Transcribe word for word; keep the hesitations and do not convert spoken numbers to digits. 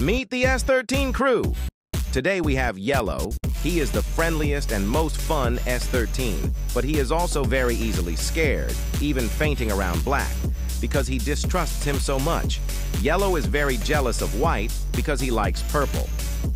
Meet the S thirteen crew. Today we have Yellow. He is the friendliest and most fun S thirteen, but he is also very easily scared, even fainting around Black, because he distrusts him so much. Yellow is very jealous of White because he likes purple.